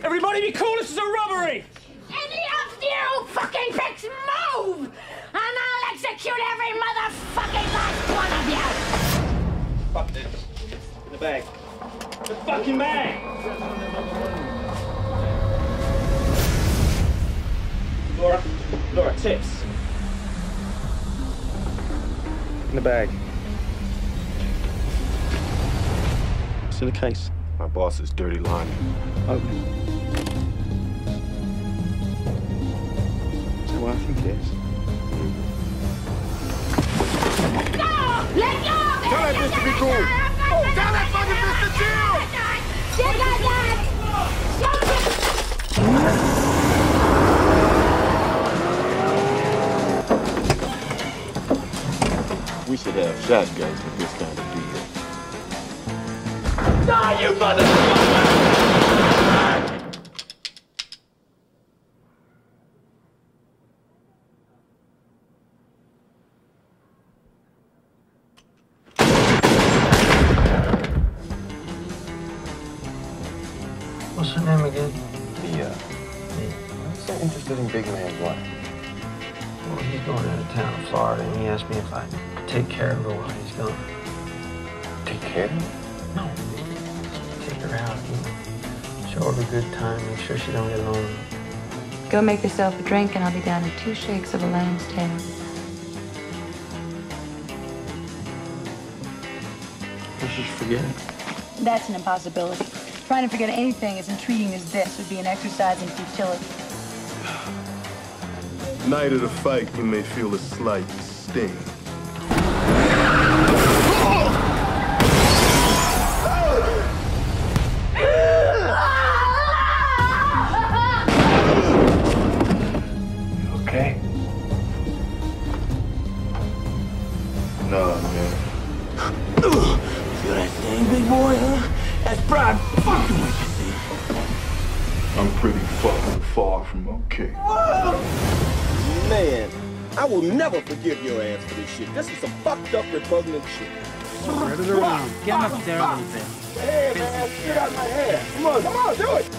Everybody be cool, this is a robbery! Any of you fucking pricks move! And I'll execute every motherfucking last one of you! Fuck this. In the bag. The fucking bag! Laura, tips. In the bag. What's in the case? My boss's dirty laundry. Open it. Is that what I think it is? No! Let go! Tell that bitch to be cool! Tell that fucking bitch to chill! We should have shotguns with this kind of deal. Die, you motherfucker! What's her name again? Mia. I'm so interested in Big Man's wife. Well, he's going out of town, Florida, and he asked me if I'd take care of her while he's gone. Take care of her? No. Take her out, you know. Show her a good time, make sure she don't get lonely. Go make yourself a drink and I'll be down in 2 shakes of a lamb's tail. Let's just forget it. That's an impossibility. Trying to forget anything as intriguing as this would be an exercise in futility. Night of the fight, you may feel a slight sting. Okay. Nah, man. Feel that sting, big boy, huh? That's pride fucking with you, see? I'm pretty fucking far from okay. Man, I will never forgive your ass for this shit. This is some fucked up, repugnant shit. Spread it around. Get him up there a little bit. Hey, man, get out of my head. Come on, do it.